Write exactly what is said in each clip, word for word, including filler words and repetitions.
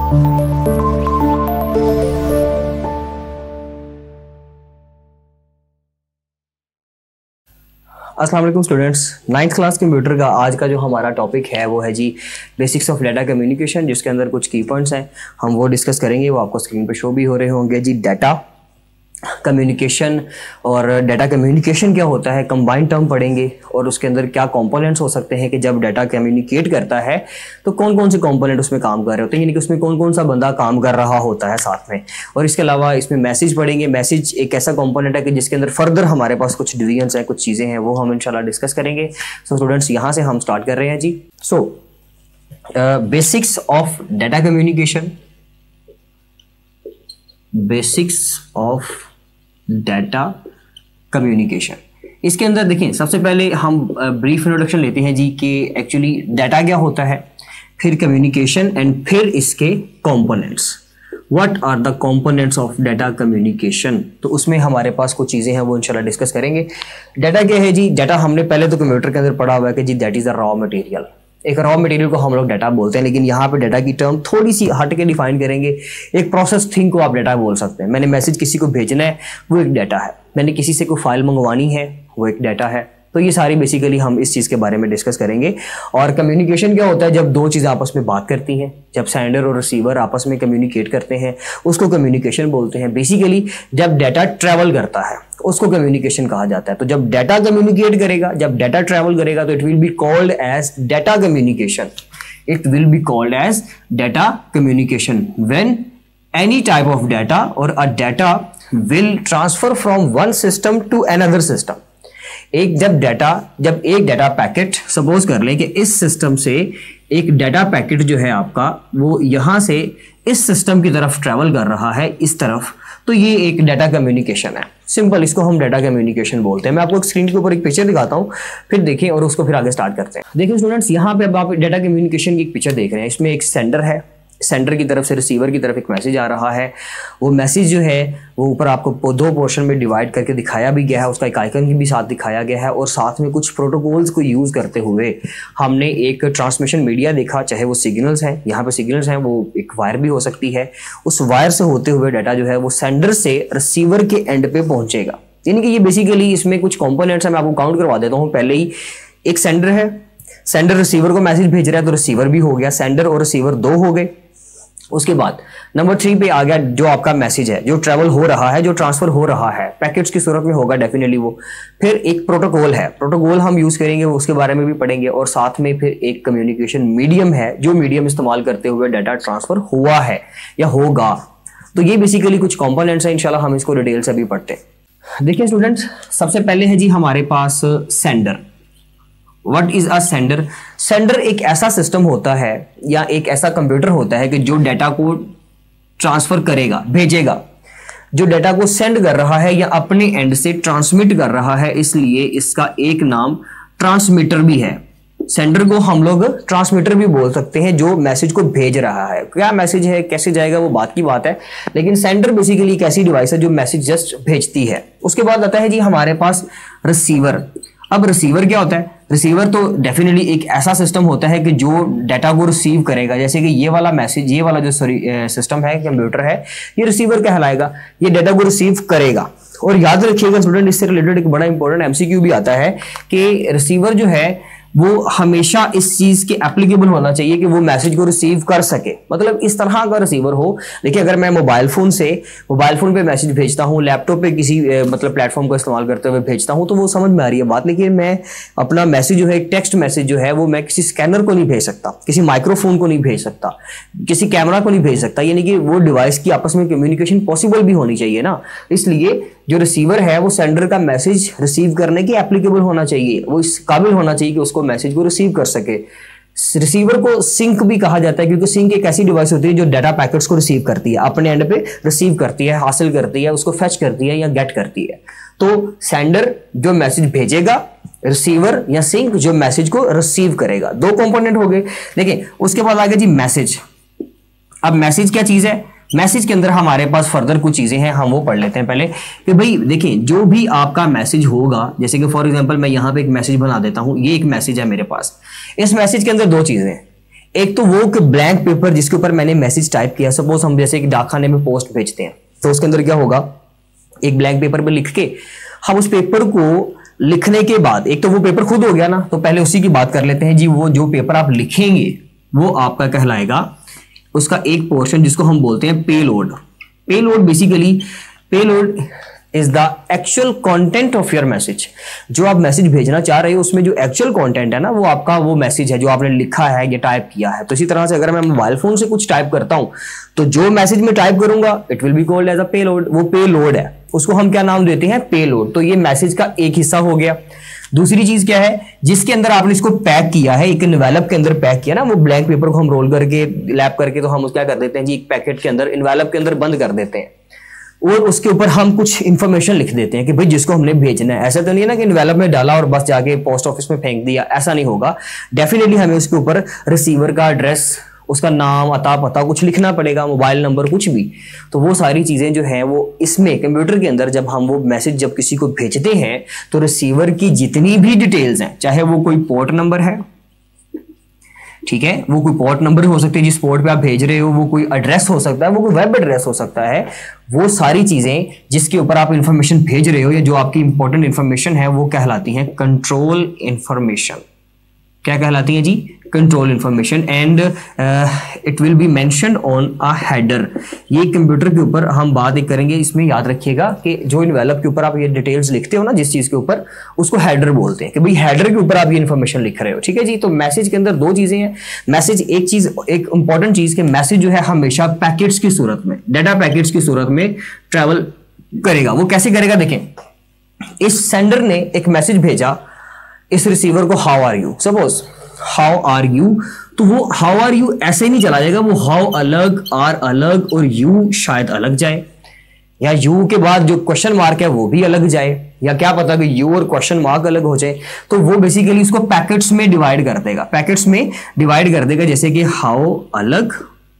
अस्सलाम वालेकुम students, ninth class computer का आज का जो हमारा टॉपिक है वो है जी बेसिक्स ऑफ डाटा कम्युनिकेशन, जिसके अंदर कुछ की पॉइंट्स हैं हम वो डिस्कस करेंगे। वो आपको स्क्रीन पे शो भी हो रहे होंगे जी। डाटा कम्युनिकेशन और डाटा कम्युनिकेशन क्या होता है, कंबाइंड टर्म पढ़ेंगे और उसके अंदर क्या कंपोनेंट्स हो सकते हैं कि जब डाटा कम्युनिकेट करता है तो कौन कौन से कंपोनेंट उसमें काम कर रहे होते हैं, यानी कि उसमें कौन कौन सा बंदा काम कर रहा होता है साथ में। और इसके अलावा इसमें मैसेज पढ़ेंगे। मैसेज एक ऐसा कंपोनेंट है कि जिसके अंदर फर्दर हमारे पास कुछ डिवीजन्स हैं, कुछ चीज़ें हैं, वो हम इंशाल्लाह डिस्कस करेंगे। सो स्टूडेंट्स, यहाँ से हम स्टार्ट कर रहे हैं जी। So basics of data communication, basics of data communication. इसके अंदर देखिए, सबसे पहले हम ब्रीफ इंट्रोडक्शन लेते हैं जी कि एक्चुअली डाटा क्या होता है, फिर कम्युनिकेशन एंड फिर इसके components. What are the components of data communication, तो उसमें हमारे पास कुछ चीज़ें हैं वो इंशाल्लाह डिस्कस करेंगे। डाटा क्या है जी? डाटा हमने पहले तो कंप्यूटर के अंदर पढ़ा हुआ है कि जी that is a raw material. एक रॉ मटेरियल को हम लोग डाटा बोलते हैं, लेकिन यहाँ पे डाटा की टर्म थोड़ी सी हट के डिफाइन करेंगे। एक प्रोसेस थिंग को आप डाटा बोल सकते हैं। मैंने मैसेज किसी को भेजना है, वो एक डाटा है। मैंने किसी से कोई फाइल मंगवानी है, वो एक डाटा है। तो ये सारी बेसिकली हम इस चीज़ के बारे में डिस्कस करेंगे। और कम्युनिकेशन क्या होता है? जब दो चीज़ें आपस में बात करती हैं, जब सेंडर और रिसीवर आपस में कम्युनिकेट करते हैं, उसको कम्युनिकेशन बोलते हैं। बेसिकली जब डाटा ट्रैवल करता है उसको कम्युनिकेशन कहा जाता है। तो जब डाटा कम्युनिकेट करेगा, जब डाटा ट्रैवल करेगा, तो it will be called as data communication. It will be called as data communication when any type of data और a data will transfer from one system to another system. एक जब data जब एक data packet, suppose कर लें कि इस system से एक डाटा पैकेट जो है आपका, वो यहां से इस सिस्टम की तरफ ट्रैवल कर रहा है, इस तरफ, तो ये एक डाटा कम्युनिकेशन है। सिंपल, इसको हम डाटा कम्युनिकेशन बोलते हैं। मैं आपको एक स्क्रीन के ऊपर एक पिक्चर दिखाता हूं, फिर देखें और उसको फिर आगे स्टार्ट करते हैं। देखिए स्टूडेंट्स, यहाँ पे अब आप डाटा कम्युनिकेशन की एक पिक्चर देख रहे हैं। इसमें एक सेंडर है, सेंडर की तरफ से रिसीवर की तरफ एक मैसेज आ रहा है। वो मैसेज जो है वो ऊपर आपको दो पोर्शन में डिवाइड करके दिखाया भी गया है, उसका एक आइकन भी साथ दिखाया गया है। और साथ में कुछ प्रोटोकॉल्स को यूज़ करते हुए हमने एक ट्रांसमिशन मीडिया देखा, चाहे वो सिग्नल्स हैं, यहाँ पे सिग्नल्स हैं, वो एक वायर भी हो सकती है। उस वायर से होते हुए डाटा जो है वो सेंडर से रिसीवर के एंड पे पहुँचेगा। यानी कि ये बेसिकली इसमें कुछ कॉम्पोनेंट्स हैं, मैं आपको काउंट करवा देता हूँ। पहले ही एक सेंडर है, सेंडर रिसीवर को मैसेज भेज रहा है, तो रिसीवर भी हो गया, सेंडर और रिसीवर दो हो गए। उसके बाद नंबर थ्री पे आ गया जो आपका मैसेज है, जो ट्रैवल हो रहा है, जो ट्रांसफर हो रहा है, पैकेट्स की सूरत में होगा डेफिनेटली वो। फिर एक प्रोटोकॉल है, प्रोटोकॉल हम यूज करेंगे, वो उसके बारे में भी पढ़ेंगे। और साथ में फिर एक कम्युनिकेशन मीडियम है, जो मीडियम इस्तेमाल करते हुए डाटा ट्रांसफर हुआ है या होगा। तो ये बेसिकली कुछ कंपोनेंट्स हैं, इंशाल्लाह हम इसको डिटेल से भी पढ़ते हैं। देखिए स्टूडेंट्स, सबसे पहले है जी हमारे पास sender. What is a sender? Sender एक ऐसा सिस्टम होता है या एक ऐसा कंप्यूटर होता है कि जो डाटा को ट्रांसफर करेगा, भेजेगा, जो डाटा को सेंड कर रहा है या अपने एंड से ट्रांसमिट कर रहा है, इसलिए इसका एक नाम ट्रांसमीटर भी है। सेंडर को हम लोग ट्रांसमीटर भी बोल सकते हैं, जो मैसेज को भेज रहा है। क्या मैसेज है, कैसे जाएगा, वो बात की बात है, लेकिन सेंडर बेसिकली एक ऐसी डिवाइस है जो मैसेज जस्ट भेजती है। उसके बाद आता है जी हमारे पास रिसीवर। अब रिसीवर क्या होता है? रिसीवर तो डेफिनेटली एक ऐसा सिस्टम होता है कि जो डाटा को रिसीव करेगा। जैसे कि ये वाला मैसेज, ये वाला जो सॉरी सिस्टम है, कंप्यूटर है, ये रिसीवर कहलाएगा। ये डाटा को रिसीव करेगा। और याद रखिएगा स्टूडेंट, इससे रिलेटेड एक बड़ा इंपॉर्टेंट एमसीक्यू भी आता है कि रिसीवर जो है वो हमेशा इस चीज के एप्लीकेबल होना चाहिए कि वो मैसेज को रिसीव कर सके। मतलब इस तरह का रिसीवर हो। देखिए, अगर मैं मोबाइल फोन से मोबाइल फोन पे मैसेज भेजता हूँ, लैपटॉप पे किसी मतलब प्लेटफॉर्म को इस्तेमाल करते हुए भेजता हूँ, तो वो समझ में आ रही है बात। लेकिन मैं अपना मैसेज जो है, टेक्स्ट मैसेज जो है, वो मैं किसी स्कैनर को नहीं भेज सकता, किसी माइक्रोफोन को नहीं भेज सकता, किसी कैमरा को नहीं भेज सकता। यानी कि वो डिवाइस की आपस में कम्युनिकेशन पॉसिबल भी होनी चाहिए ना। इसलिए जो रिसीवर है वो सेंडर का मैसेज रिसीव करने के एप्लीकेबल होना चाहिए, वो इस काबिल होना चाहिए कि उसको मैसेज को रिसीव कर सके। रिसीवर को सिंक भी कहा जाता है, क्योंकि सिंक एक ऐसी डिवाइस होती है जो डाटा पैकेट्स को रिसीव करती है, अपने एंड पे रिसीव करती है, हासिल करती है, उसको फेच करती है या गेट करती है। तो सेंडर जो मैसेज भेजेगा, रिसीवर या सिंक जो मैसेज को रिसीव करेगा। दो कंपोनेंट हो गए। देखिए, उसके बाद आ गया जी मैसेज। अब मैसेज क्या चीज है? मैसेज के अंदर हमारे पास फर्दर कुछ चीजें हैं, हम वो पढ़ लेते हैं पहले। कि भाई देखिए, जो भी आपका मैसेज होगा, जैसे कि फॉर एग्जांपल मैं यहाँ पे एक मैसेज बना देता हूँ, ये एक मैसेज है मेरे पास। इस मैसेज के अंदर दो चीजें हैं। एक तो वो ब्लैंक पेपर जिसके ऊपर मैंने मैसेज टाइप किया, सपोज हम जैसे एक डाकखाने में पोस्ट भेजते हैं, तो उसके अंदर क्या होगा, एक ब्लैंक पेपर पे लिख के हम उस पेपर को लिखने के बाद, एक तो वो पेपर खुद हो गया ना, तो पहले उसी की बात कर लेते हैं जी। वो जो पेपर आप लिखेंगे वो आपका कहलाएगा उसका एक पोर्शन जिसको हम बोलते हैं payload. Payload basically, payload is the actual content of your message. जो आप मैसेज भेजना चाह रहे हो उसमें जो एक्चुअल कंटेंट है ना, वो आपका वो मैसेज है जो आपने लिखा है या टाइप किया है। तो इसी तरह से अगर मैं मोबाइल फोन से कुछ टाइप करता हूं तो जो मैसेज में टाइप करूंगा it will be called as a payload. वो पेलोड है, उसको हम क्या नाम देते हैं, पेलोड। तो ये मैसेज का एक हिस्सा हो गया। दूसरी चीज क्या है, जिसके अंदर आपने इसको पैक किया है, एक इन्वेलप के अंदर पैक किया ना, वो ब्लैंक पेपर को हम रोल करके लैप करके तो हम उसको क्या कर देते हैं जी, एक पैकेट के अंदर, इन्वेलप के अंदर बंद कर देते हैं और उसके ऊपर हम कुछ इंफॉर्मेशन लिख देते हैं कि भाई जिसको हमने भेजना है। ऐसा तो नहीं है ना कि इन्वेलप में डाला और बस जाके पोस्ट ऑफिस में फेंक दिया, ऐसा नहीं होगा। डेफिनेटली हमें उसके ऊपर रिसीवर का एड्रेस, उसका नाम, अता पता कुछ लिखना पड़ेगा, मोबाइल नंबर, कुछ भी। तो वो सारी चीजें जो हैं वो इसमें कंप्यूटर के अंदर जब हम वो मैसेज जब किसी को भेजते हैं तो रिसीवर की जितनी भी डिटेल्स हैं, चाहे वो कोई पोर्ट नंबर है, ठीक है, वो कोई पोर्ट नंबर हो सकती है जिस पोर्ट पे आप भेज रहे हो, वो कोई एड्रेस हो सकता है, वो कोई वेब एड्रेस हो सकता है, वो सारी चीजें जिसके ऊपर आप इंफॉर्मेशन भेज रहे हो या जो आपकी इंपॉर्टेंट इंफॉर्मेशन है वो कहलाती हैं कंट्रोल इंफॉर्मेशन। क्या कहलाती है जी, control information. And it will be mentioned on a header. ये कंप्यूटर के ऊपर हम बात एक करेंगे, इसमें याद रखिएगा कि जो इन्वेलप के ऊपर आप ये डिटेल्स लिखते हो ना जिस चीज के ऊपर, उसको हेडर बोलते हैं कि भाई हेडर के ऊपर आप ये इन्फॉर्मेशन लिख रहे हो, ठीक है जी। तो मैसेज के अंदर दो चीजें हैं। मैसेज एक चीज, एक इंपॉर्टेंट चीज के मैसेज जो है हमेशा पैकेट्स की सूरत में, डाटा पैकेट्स की सूरत में ट्रेवल करेगा। वो कैसे करेगा, देखें, इस सेंडर ने एक मैसेज भेजा इस रिसीवर को, how are you, suppose how are you, तो वो हाउ आर यू ऐसे नहीं चला जाएगा, वो हाउ अलग, आर अलग और यू शायद अलग जाए, या यू के बाद जो क्वेश्चन मार्क है वो भी अलग जाए, या क्या पता कि यू और क्वेश्चन मार्क अलग हो जाए। तो वो बेसिकली उसको पैकेट्स में डिवाइड कर देगा, पैकेट्स में डिवाइड कर देगा, जैसे कि हाउ अलग,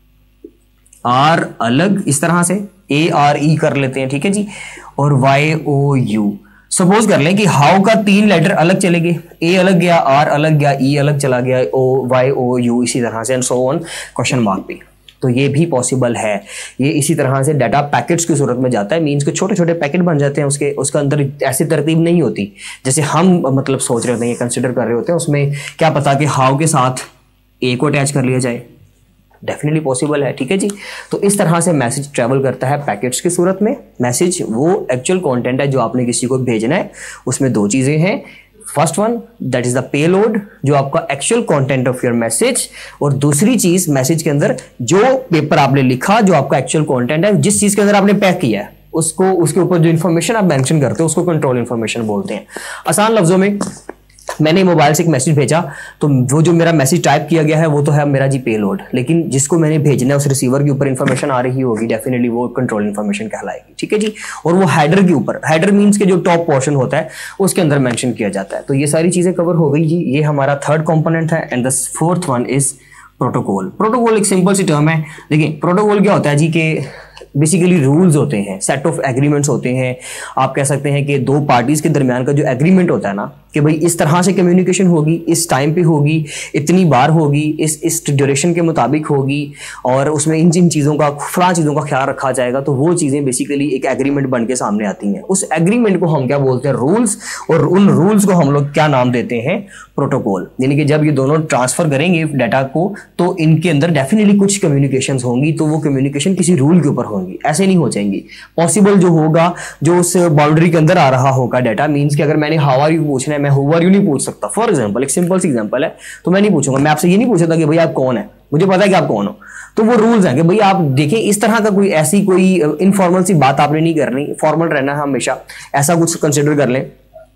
आर अलग, इस तरह से ए आर ई कर लेते हैं, ठीक है जी, और वाई ओ यू। सपोज कर लें कि हाउ का तीन लेटर अलग चले गए, ए अलग गया, आर अलग गया, ई अलग चला गया, ओ वाई ओ यू, इसी तरह से and so on question mark भी। तो ये भी पॉसिबल है। ये इसी तरह से डाटा पैकेट्स की सूरत में जाता है, मीन्स के छोटे छोटे पैकेट बन जाते हैं उसके, उसका अंदर ऐसी तरतीब नहीं होती जैसे हम मतलब सोच रहे होते हैं, कंसिडर कर रहे होते हैं। उसमें क्या पता कि हाउ के साथ ए को अटैच कर लिया जाए, डेफिनेटली पॉसिबल है, ठीक है जी। तो इस तरह से मैसेज ट्रैवल करता है पैकेट्स की सूरत में। मैसेज वो एक्चुअल कंटेंट है जो आपने किसी को भेजना है, उसमें दो चीजें हैं। First one that is the payload, जो आपका actual content of your message, और दूसरी चीज मैसेज के अंदर जो पेपर आपने लिखा, जो आपका एक्चुअल कंटेंट है, जिस चीज के अंदर आपने पैक किया है, उसको, उसके ऊपर जो इन्फॉर्मेशन आप मेंशन करते हो उसको कंट्रोल इन्फॉर्मेशन बोलते हैं। आसान लफ्जों में, मैंने मोबाइल से एक मैसेज भेजा तो वो जो मेरा मैसेज टाइप किया गया है वो तो है मेरा जी पेलोड, लेकिन जिसको मैंने भेजना है उस रिसीवर के ऊपर इंफॉर्मेशन आ रही होगी, डेफिनेटली वो कंट्रोल इंफॉर्मेशन कहलाएगी, ठीक है जी। और वो हेडर के ऊपर, हेडर मींस के जो टॉप पोर्शन होता है उसके अंदर मेंशन किया जाता है। तो ये सारी चीजें कवर हो गई जी। ये हमारा थर्ड कंपोनेंट है। And the fourth one is protocol. Protocol एक सिंपल सी टर्म है। देखिए प्रोटोकॉल क्या होता है जी, कि बेसिकली रूल्स होते हैं, सेट ऑफ एग्रीमेंट्स होते हैं। आप कह सकते हैं कि दो पार्टीज के दरमियान का जो एग्रीमेंट होता है ना, कि भाई इस तरह से कम्युनिकेशन होगी, इस टाइम पे होगी, इतनी बार होगी, इस इस ड्यूरेशन के मुताबिक होगी, और उसमें इन जिन चीज़ों का, फला चीज़ों का ख्याल रखा जाएगा। तो वो चीज़ें बेसिकली एक एग्रीमेंट बन के सामने आती हैं। उस एग्रीमेंट को हम क्या बोलते हैं, रूल्स, और उन रूल्स को हम लोग क्या नाम देते हैं, प्रोटोकॉल। यानी कि जब ये दोनों ट्रांसफर करेंगे डाटा को तो इनके अंदर डेफिनेटली कुछ कम्युनिकेशंस होंगी, तो वो कम्युनिकेशन किसी रूल के ऊपर होंगी, ऐसे नहीं हो जाएंगी। पॉसिबल जो होगा, जो उस बाउंड्री के अंदर आ रहा होगा डाटा, मीन्स कि अगर मैंने हाउ आर यू पूछना है, मैं हु आर यू नहीं पूछ सकता। फॉर एग्जांपल, एक सिंपल सी एग्जांपल है, तो मैं नहीं पूछूंगा, मैं आपसे ये नहीं पूछता कि भाई आप कौन है, मुझे पता है कि आप कौन हो। तो वो रूल्स हैं कि भाई आप देखें, इस तरह का कोई ऐसी कोई इनफॉर्मल सी बात आपने नहीं करनी, फॉर्मल रहना है हमेशा, ऐसा कुछ कंसिडर कर लें।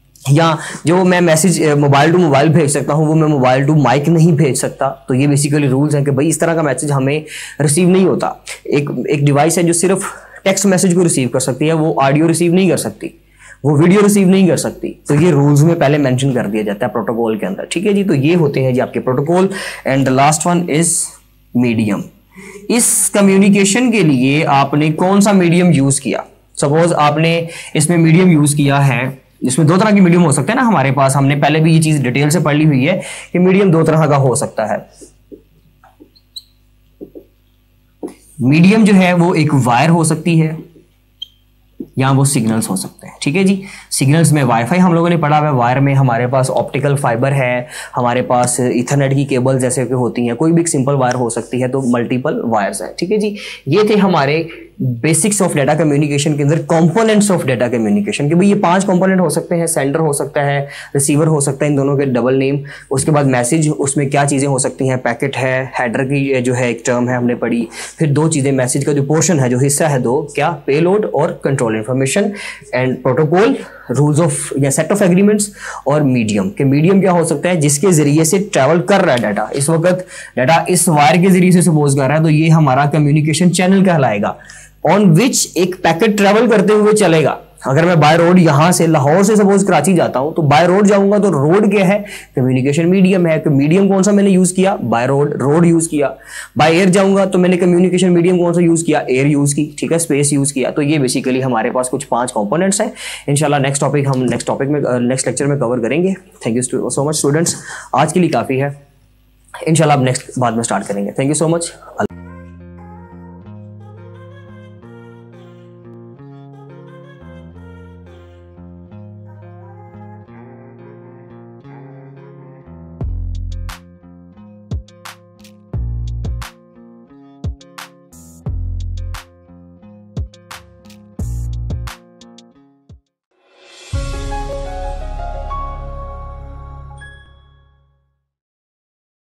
या जो मैं मैसेज मोबाइल टू मोबाइल भेज सकता हूं वो मैं मोबाइल टू माइक नहीं भेज सकता। तो ये बेसिकली रूल्स हैं कि भाई इस तरह का मैसेज हमें रिसीव नहीं होता। एक एक डिवाइस है जो सिर्फ टेक्स्ट मैसेज को रिसीव कर सकती है, वो ऑडियो रिसीव नहीं कर सकती, वो वीडियो रिसीव नहीं कर सकती। तो ये रूल्स में पहले मेंशन कर दिया जाता है प्रोटोकॉल के अंदर, ठीक है जी। तो ये होते हैं जी आपके protocol. And the last one is medium. इस कम्युनिकेशन के लिए आपने कौन सा मीडियम यूज किया। सपोज आपने इसमें मीडियम यूज किया है, इसमें दो तरह के मीडियम हो सकते हैं ना हमारे पास, हमने पहले भी ये चीज डिटेल से पढ़ ली हुई है कि मीडियम दो तरह का हो सकता है। मीडियम जो है वो एक वायर हो सकती है या वो सिग्नल्स हो सकते हैं। ठीक है जी, सिग्नल्स में वाईफाई हम लोगों ने पढ़ा हुआ है, वायर में हमारे पास ऑप्टिकल फाइबर है, हमारे पास इथरनेट की केबल जैसे कि होती हैं, कोई भी सिंपल वायर हो सकती है, तो मल्टीपल वायर्स हैं। ठीक है जी, ये थे हमारे बेसिक्स ऑफ डेटा कम्युनिकेशन के अंदर कंपोनेंट्स ऑफ डेटा कम्युनिकेशन कि भाई ये पांच कंपोनेंट हो सकते हैं, सेंडर हो सकता है, रिसीवर हो सकता है, इन दोनों के डबल नेम। उसके बाद मैसेज, उसमें क्या चीज़ें हो सकती हैं, पैकेट है, हेडर की जो है एक टर्म है हमने पढ़ी, फिर दो चीज़ें, मैसेज का जो पोर्शन है, जो हिस्सा है दो, क्या, पेलोड और control information, and protocol, rules of या सेट ऑफ एग्रीमेंट्स, और मीडियम के मीडियम क्या हो सकता है जिसके जरिए से ट्रैवल कर रहा है डाटा। इस वक्त डाटा इस वायर के जरिए से सपोज कर रहा है, तो ये हमारा कम्युनिकेशन चैनल कहलाएगा, ऑन विच एक पैकेट ट्रैवल करते हुए चलेगा। अगर मैं बाय रोड यहां से लाहौर से सपोज कराची जाता हूं, तो बाय रोड जाऊंगा, तो रोड क्या है, कम्युनिकेशन मीडियम है। तो मीडियम कौन सा मैंने यूज किया, बाय रोड, रोड यूज किया। बाय एयर जाऊंगा तो मैंने कम्युनिकेशन मीडियम कौन सा यूज किया, एयर यूज की। ठीक है, स्पेस यूज किया। तो ये बेसिकली हमारे पास कुछ पांच कंपोनेंट्स हैं। इंशाल्लाह नेक्स्ट टॉपिक हम नेक्स्ट टॉपिक में नेक्स्ट लेक्चर में कवर करेंगे। Thank you so much students, आज के लिए काफी है, इंशाल्लाह अब नेक्स्ट बाद में स्टार्ट करेंगे। Thank you so much.